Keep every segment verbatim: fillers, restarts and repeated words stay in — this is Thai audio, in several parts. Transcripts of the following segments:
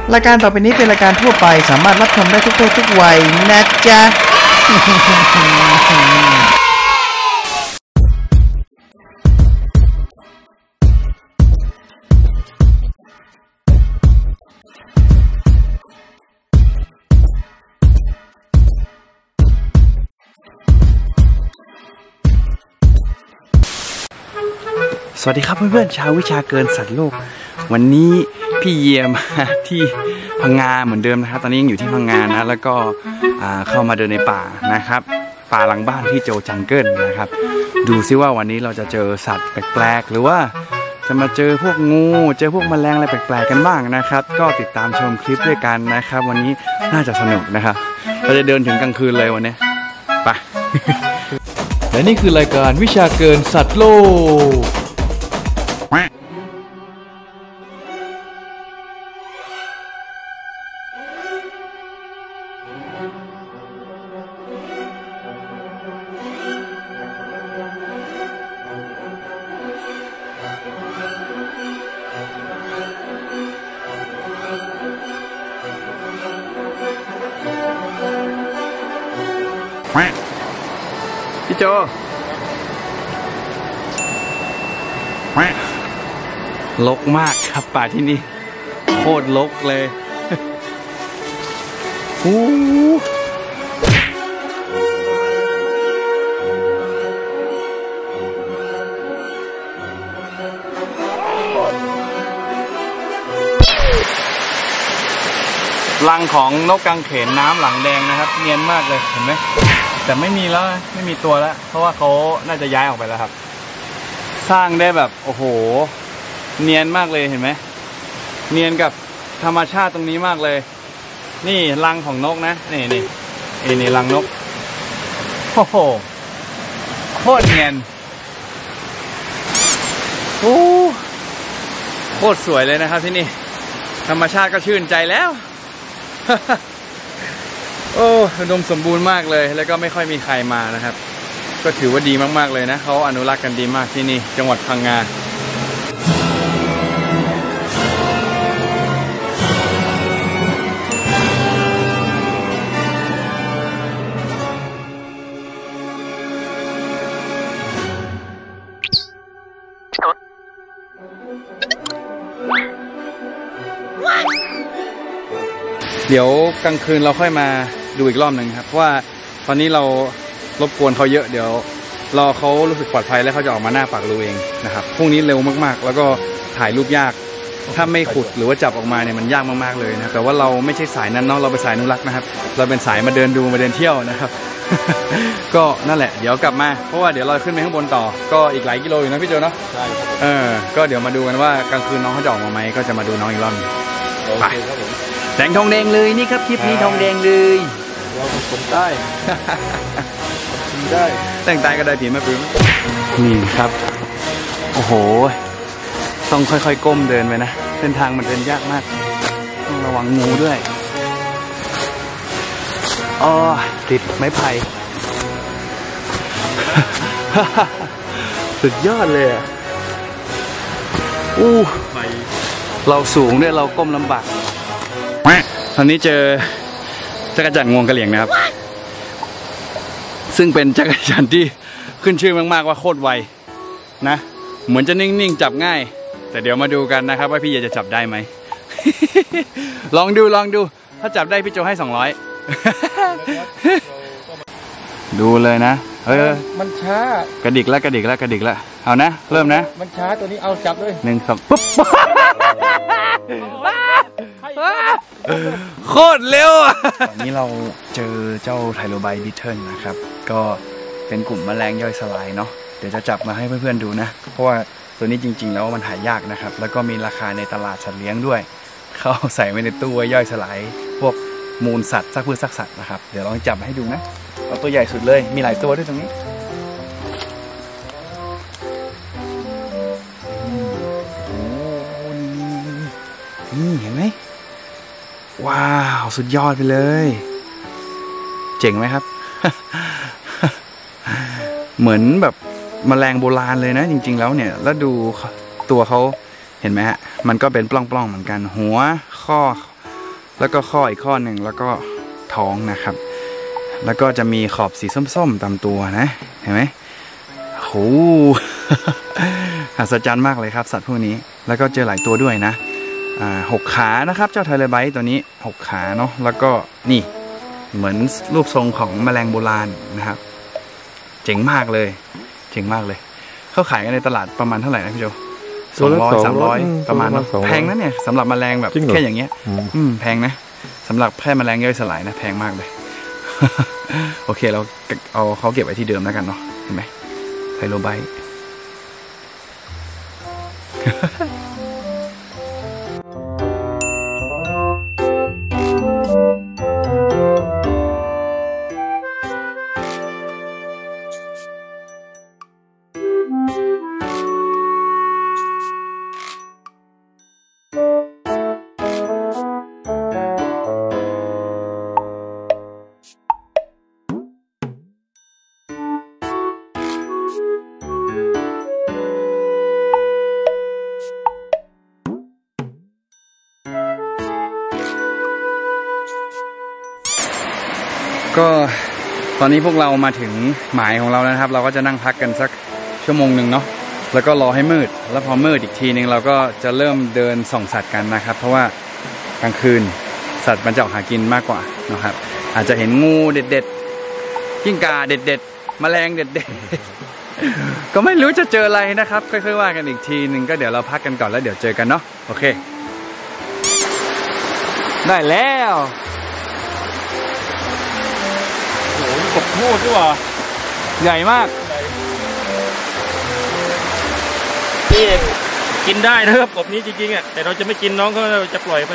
รายการต่อไปนี้เป็นรายการทั่วไปสามารถรับชมได้ทุกเพศทุกวัยนะจ๊ะ สวัสดีครับเพื่อนๆชาววิชาเกินสัตว์โลกวันนี้พี่เยี่ยมที่พังงาเหมือนเดิมนะครับตอนนี้ยังอยู่ที่พังงานะแล้วก็เข้ามาเดินในป่านะครับป่าหลังบ้านที่โจจังเกิลนะครับดูซิว่าวันนี้เราจะเจอสัตว์แปลกๆหรือว่าจะมาเจอพวกงูเจอพวกแมลงอะไรแปลกๆกันบ้างนะครับก็ติดตามชมคลิปด้วยกันนะครับวันนี้น่าจะสนุกนะครับเราจะเดินถึงกลางคืนเลยวันนี้ไป และนี่คือรายการวิชาเกินสัตว์โลกพี่โจรกมากครับป่าที่นี่โคตรรกเลยอู้รังของนกกังเขนน้ำหลังแดงนะครับเนียนมากเลยเห็นไหมแต่ไม่มีแล้วไม่มีตัวแล้วเพราะว่าเขาน่าจะย้ายออกไปแล้วครับสร้างได้แบบโอ้โหเนียนมากเลยเห็นไหมเนียนกับธรรมชาติตรงนี้มากเลยนี่รังของนกนะนี่นี่นี่นี่รังนกโอ้โหโคตรเนียนโอ้โคตรสวยเลยนะครับที่นี่ธรรมชาติก็ชื่นใจแล้ว โอ้อุดมสมบูรณ์มากเลยแล้วก็ไม่ค่อยมีใครมานะครับก็ถือว่าดีมากๆเลยนะเขาอนุรักษ์กันดีมากที่นี่จังหวัดพังงาเดี๋ยวกลางคืนเราค่อยมาดูอีกรอบหนึ่งครับเพราะว่าตอนนี้เรารบกวนเขาเยอะเดี๋ยวรอเขารู้สึกปลอดภัยแล้วเขาจะออกมาหน้าปากรูเองนะครับพวกนี้เร็วมากๆแล้วก็ถ่ายรูปยากถ้าไม่ขุดหรือว่าจับออกมาเนี่ยมันยากมากๆเลยนะแต่ว่าเราไม่ใช่สายนั้นเนาะเราเป็นสายอนุรักษ์นะครับเราเป็นสายมาเดินดูมาเดินเที่ยวนะครับ ก็นั่นแหละเดี๋ยวกลับมาเพราะว่าเดี๋ยวเราขึ้นไปข้างบนต่อก็อีกหลายกิโลอยู่นะพี่โจเนาะใช่เออก็เดี๋ยวมาดูกันว่ากลางคืนน้องเขาจะออกมาไหมก็จะมาดูน้องอีกรอบไปแดงทองแดงเลยนี่ครับคลิปนี้ทองแดงเลยเราคนใต้ได้แต่งตายก็ได้ผีมาปื้มนี่ครับโอ้โหต้องค่อยๆก้มเดินไปนะเส้นทางมันเดินยากมากต้องระวังงูด้วยอ๋อติดไม้ไผ่ สุดยอดเลยอ่ะอู้เราสูงด้วยเราก้มลำบากตอนนี้เจอจักรจั่นงวงกะเหรี่ยงนะครับซึ่งเป็นจักรจั่นที่ขึ้นชื่อมากๆว่าโคตรไวนะเหมือนจะนิ่งๆจับง่ายแต่เดี๋ยวมาดูกันนะครับว่าพี่เยจะจับได้ไหม ลองดูลองดูถ้าจับได้พี่โจให้สองร้อย ดูเลยนะเออมันช้ากระดิกแล้วกระดิกแล้วกระดิกแล้วเอานะเริ่มนะมันช้าตัวนี้เอาจับเลยหนึ่งสองปุ๊บโคตรเร็วอ่ะวันนี้เราเจอเจ้าไทโลไบบิทเทิลนะครับก็เป็นกลุ่มแมลงย่อยสลายเนาะเดี๋ยวจะจับมาให้เพื่อนๆดูนะเพราะว่าตัวนี้จริงๆแล้วมันหายากนะครับแล้วก็มีราคาในตลาดสัตว์เลี้ยงด้วยเขาใส่ไว้ในตู้ไว้ย่อยสลายพวกมูลสัตว์ซากพืชซากสัตว์นะครับเดี๋ยวลองจับให้ดูนะเอาตัวใหญ่สุดเลยมีหลายตัวด้วยตรงนี้นี่เห็นไหมว้าวสุดยอดไปเลยเจ๋งไหมครับ เหมือนแบบแมลงโบราณเลยนะจริงๆแล้วเนี่ยแล้วดูตัวเขาเห็นไหมฮะมันก็เป็นปล้องๆเหมือนกันหัวข้อแล้วก็ข้ออีกข้อหนึ่งแล้วก็ท้องนะครับ แล้วก็จะมีขอบสีส้มๆตามตัวนะเห็นไหมโห อัศจรรย์มากเลยครับสัตว์พวกนี้แล้วก็เจอหลายตัวด้วยนะอ่าหกขานะครับเจ้าไทเลไบต์ตัวนี้หกขาเนาะแล้วก็นี่เหมือนรูปทรงของแมลงโบราณนะครับเจ๋งมากเลยเจ๋งมากเลยเขาขายกันในตลาดประมาณเท่าไหร่นะพี่โจสองร้อยสามร้อยประมาณนั้นแพงนะเนี่ยสำหรับแมลงแบบแค่อย่างเงี้ยอืมแพงนะสำหรับแค่แมลงย่อยสลายนะแพงมากเลย โอเคเราเอาเขาเก็บไว้ที่เดิมแล้วกันเนาะเห็นไหมไทโลไบต์ก็ตอนนี้พวกเรามาถึงหมายของเราแล้วนะครับเราก็จะนั่งพักกันสักชั่วโมงหนึ่งเนาะแล้วก็รอให้มืดแล้วพอมืดอีกทีนึงเราก็จะเริ่มเดินส่องสัตว์กันนะครับเพราะว่ากลางคืนสัตว์มันจะออกหากินมากกว่านะครับอาจจะเห็นงูเด็ดๆกิ้งก่าเด็ดๆแมลงเด็ดๆ ก็ไม่รู้จะเจออะไรนะครับค่อยๆว่ากันอีกทีนึงก็เดี๋ยวเราพักกันก่อนแล้วเดี๋ยวเจอกันเนาะโอเคได้แล้วกบพูดด้วยว่ะใหญ่มากนี่กินได้นะครับกบนี้จริงๆอ่ะแต่เราจะไม่กินน้องเขาเราจะปล่อยไป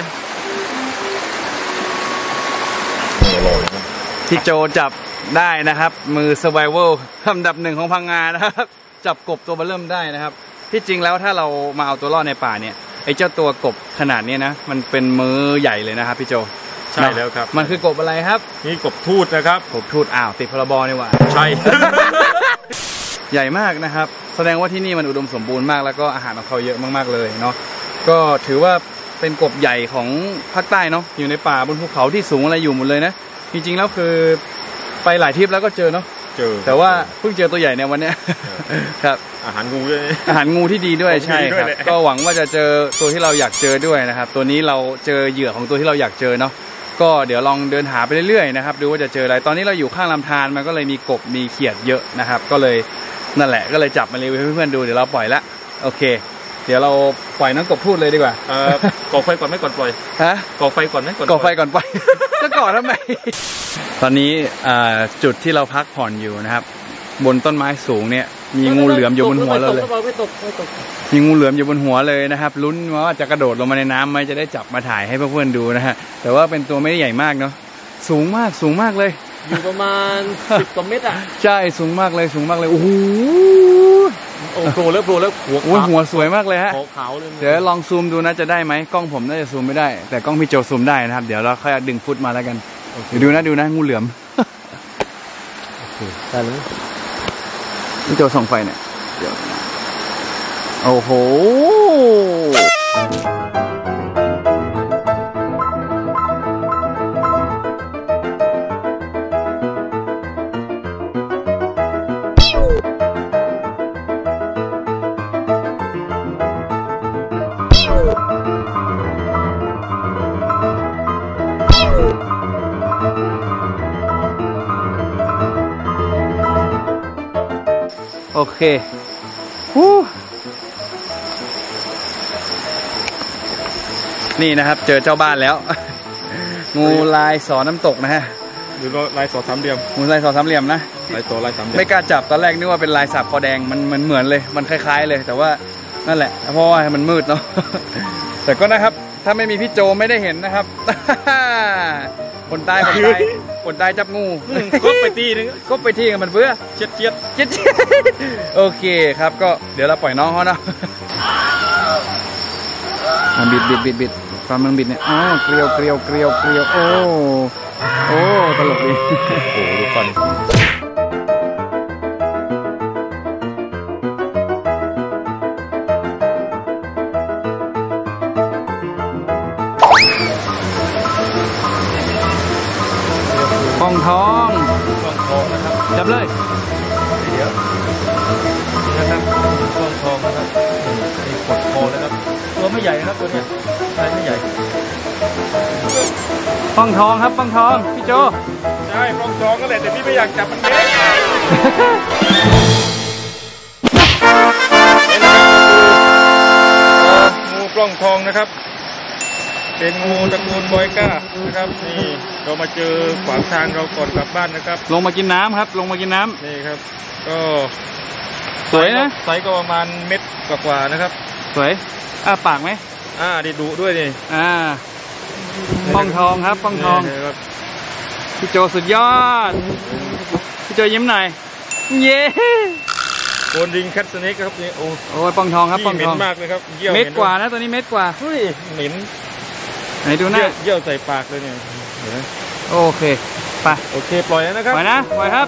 ที่โจจับได้นะครับมือ survival ลำดับหนึ่งของพังงานะครับจับกบตัวเบอร์เริ่มได้นะครับที่จริงแล้วถ้าเรามาเอาตัวรอดในป่าเนี่ยไอ้เจ้าตัวกบขนาดนี้นะมันเป็นมือใหญ่เลยนะครับพี่โจใช่แล้วครับมันคือกบอะไรครับนี่กบทูตนะครับกบทูตอ้าวติดพรบนี่หว่าใช่ใหญ่มากนะครับแสดงว่าที่นี่มันอุดมสมบูรณ์มากแล้วก็อาหารของเขาเยอะมากๆเลยเนาะก็ถือว่าเป็นกบใหญ่ของภาคใต้เนาะอยู่ในป่าบนภูเขาที่สูงอะไรอยู่หมดเลยนะจริงๆแล้วคือไปหลายทริปแล้วก็เจอเนาะเจอแต่ว่าเพิ่งเจอตัวใหญ่ในวันนี้ครับอาหารงูด้วยอาหารงูที่ดีด้วยใช่ครับก็หวังว่าจะเจอตัวที่เราอยากเจอด้วยนะครับตัวนี้เราเจอเหยื่อของตัวที่เราอยากเจอเนาะก็เดี๋ยวลองเดินหาไปเรื่อยๆนะครับดูว่าจะเจออะไรตอนนี้เราอยู่ข้างลำธารมันก็เลยมีกบมีเขียดเยอะนะครับก็เลยนั่นแหละก็เลยจับมารีวิวให้เพื่อนๆดูเดี๋ยวเราปล่อยละโอเคเดี๋ยวเราปล่อยน้องกบพูดเลยดีกว่าเออก่อไฟก่อนไม่ก่อนปล่อยฮะก่อไฟก่อนไหมก่อไฟก่อนปล่อยจะก่อทำไมตอนนี้จุดที่เราพักผ่อนอยู่นะครับบนต้นไม้สูงเนี่ยมีงูเหลือมอยู่บนหัวเราเลยมีงูเหลือมอยู่บนหัวเลยนะครับลุ้นว่าจะกระโดดลงมาในน้ำไหมจะได้จับมาถ่ายให้เพื่อนๆดูนะฮะแต่ว่าเป็นตัวไม่ได้ใหญ่มากเนาะสูงมากสูงมากเลยอยู่ประมาณสิบกว่าเมตรอ่ะใช่สูงมากเลยสูงมากเลยโอ้โหโอ้โหแล้วโผล่แล้วหัวหัวสวยมากเลยฮะขาวเลยเดี๋ยวลองซูมดูนะจะได้ไหมกล้องผมน่าจะซูมไม่ได้แต่กล้องพี่โจซูมได้นะครับเดี๋ยวเราค่อยดึงฟุตมาแล้วกันเดี๋ยวดูนะดูนะงูเหลือมได้เลยพี่โจส่องไฟเนี่ยเดี๋ยวโอ้โหโอเคฮู้นี่นะครับเจอเจ้าบ้านแล้วงูลายสอน้ำตกนะฮะหรือลายสอสามเหลี่ยมงูลายสอสามเหลี่ยมนะลายสอลายสามเหลี่ยมไม่กล้าจับตอนแรกนึกว่าเป็นลายสับคอแดงมันเหมือนเหมือนเลยมันคล้ายๆเลยแต่ว่านั่นแหละเพราะว่ามันมืดเนาะแต่ก็นะครับถ้าไม่มีพี่โจไม่ได้เห็นนะครับคนตายคนตายคนตายจับงูก็ไปตีนึงก็ไปที่กันมันเบื่อเช็ดเช็ดเช็ดโอเคครับก็เดี๋ยวเราปล่อยน้องเขาเนาะบิดบิดบิดบิดตอนมันบิดเนี่ยอ๋อเกลียวเกลียวเกลียวเกลียวโอ้โอ้ตลกดีโอ้ดูฟันองทองกล้องทองนะครับจับเลยเดี๋ยวนะครับกล้องทองนะครับนี่กดคอนะครับตัวไม่ใหญ่นะครับตัวเนี้ยใช่ไม่ใหญ่ป้องทองครับป้องทองพี่โจใช่กล้องทองก็แหละแต่พี่ไม่อยากจับมันเล็กงูกล้องทองนะครับเป็นงูตระกูลบอยก้านะครับนี่เรามาเจอขวางทางเราก่อนกลับบ้านนะครับลงมากินน้ำครับ ลงมากินน้ำนี่ครับก็สวยนะไซส์ก็ประมาณเม็ดกว่าๆนะครับสวยอ้าปากไหมอ่าดีดุด้วยนี่อ่าป้องทองครับป้องทองนี่ครับพี่โจสุดยอดพี่โจยิ้มหน่อยเย้โกนดิงแคทสเน็กครับนี่โอ้โอ้ยป้องทองครับป้องเหม็ทองนมากเลยครับเยี่ยวเม็ดหนกว่านะตัวนี้เม็ดกว่าเฮ้ยเหม็นไหนดูหน้าเยี่ยวเยี่ยวใส่ปากเลยเนี่ยเห็นไหมโอเคไปโอเคปล่อยแล้วนะครับปล่อยนะปล่อยครับ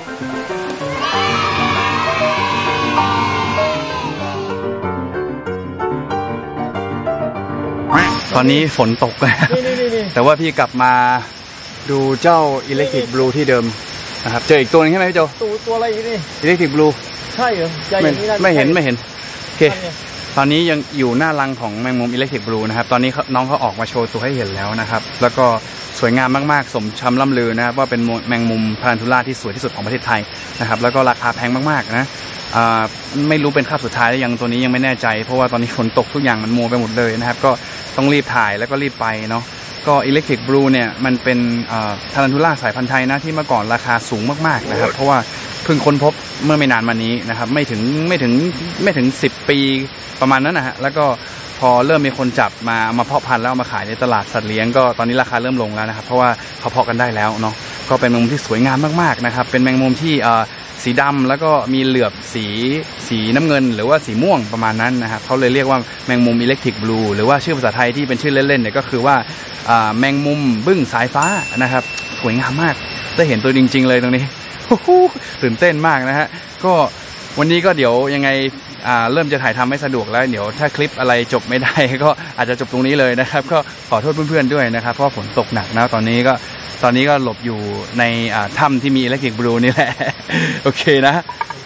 ตอนนี้ฝนตกแล้วนี่นี่นี่แต่ว่าพี่กลับมาดูเจ้า Electric Blue ที่เดิมนะครับเจออีกตัวนึงใช่ไหมพี่โจตัวตัวอะไรนี่ Electric Blue ใช่เหรอใหญ่อไม่ย่างนี้ด้ไม่เห็นไม่เห็นโอเคนั่นไงตอนนี้ยังอยู่หน้ารังของแมงมุม Electric Blue นะครับตอนนี้เขาน้องเขาออกมาโชว์ตัวให้เห็นแล้วนะครับแล้วก็สวยงามมากๆสมคำล่ำลือนะครับว่าเป็นแมงมุมพารันทูล่าที่สวยที่สุดของประเทศไทยนะครับแล้วก็ราคาแพงมากๆนะอ่าไม่รู้เป็นคาบสุดท้ายหรือยังตัวนี้ยังไม่แน่ใจเพราะว่าตอนนี้ฝนตกทุกอย่างมันมัวไปหมดเลยนะครับก็ต้องรีบถ่ายแล้วก็รีบไปเนาะก็ Electric Blue เนี่ยมันเป็นทารันทูล่าสายพันธุ์ไทยนะที่เมื่อก่อนราคาสูงมากๆนะครับเพราะว่าเพิ่งค้นพบเมื่อไม่นานมานี้นะครับไม่ถึงไม่ถึงไม่ถึงสิบปีประมาณนั้นนะฮะแล้วก็พอเริ่มมีคนจับมามาเพาะพันธุ์แล้วเอามาขายในตลาดสัตว์เลี้ยงก็ตอนนี้ราคาเริ่มลงแล้วนะครับเพราะว่าเขาเพาะกันได้แล้วเนาะก็เป็นแมงมุมที่สวยงามมากๆนะครับเป็นแมงมุมที่สีดำแล้วก็มีเหลือบสีสีน้ำเงินหรือว่าสีม่วงประมาณนั้นนะครับเขาเลยเรียกว่าแมงมุม Electric Blue หรือว่าชื่อภาษาไทยที่เป็นชื่อเล่นๆเนี่ยก็คือว่าแมงมุมบึ้งสายฟ้านะครับสวยงามมากได้เห็นตัวจริงๆเลยตรงนี้ตื่นเต้นมากนะฮะก็วันนี้ก็เดี๋ยวยังไงเริ่มจะถ่ายทำไม่สะดวกแล้วเดี๋ยวถ้าคลิปอะไรจบไม่ได้ก็อาจจะจบตรงนี้เลยนะครับก็ขอโทษเพื่อนๆด้วยนะครับเพราะฝนตกหนักนะตอนนี้ก็ตอนนี้ก็หลบอยู่ในถ้ำที่มี Electric Blue นี่แหละโอเคนะ